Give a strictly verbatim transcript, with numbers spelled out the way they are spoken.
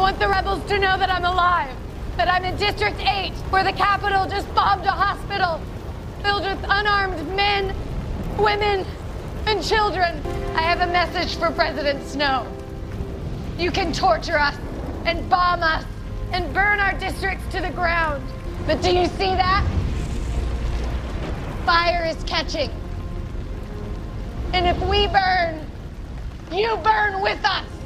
want the rebels to know that I'm alive, that I'm in District eight, where the Capitol just bombed a hospital filled with unarmed men, women, and children. I have a message for President Snow. You can torture us and bomb us and burn our districts to the ground. But do you see that? Fire is catching. And if we burn, you burn with us.